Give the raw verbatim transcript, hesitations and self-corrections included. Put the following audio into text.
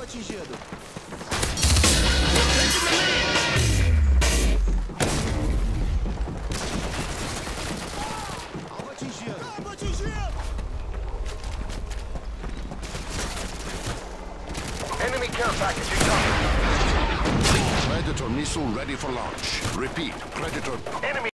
atingido. Alvo atingido. Alvo atingido. Enemy care package incoming. Predator missile ready for launch. Repeat, Predator. Enemy